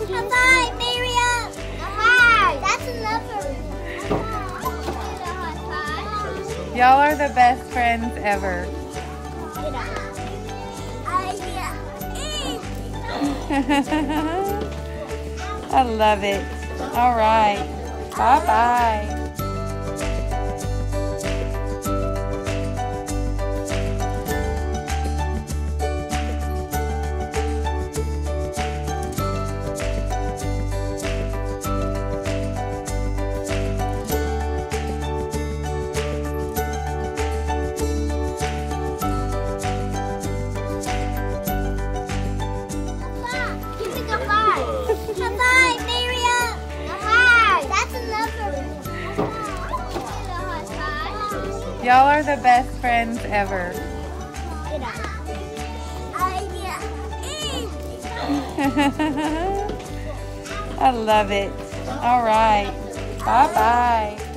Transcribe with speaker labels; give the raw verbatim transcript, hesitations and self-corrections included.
Speaker 1: five, Miriam. High five. That's another.
Speaker 2: Y'all are the best friends ever. I love it. All right. Bye-bye. Y'all are the best friends ever. I love it. All right. Bye-bye.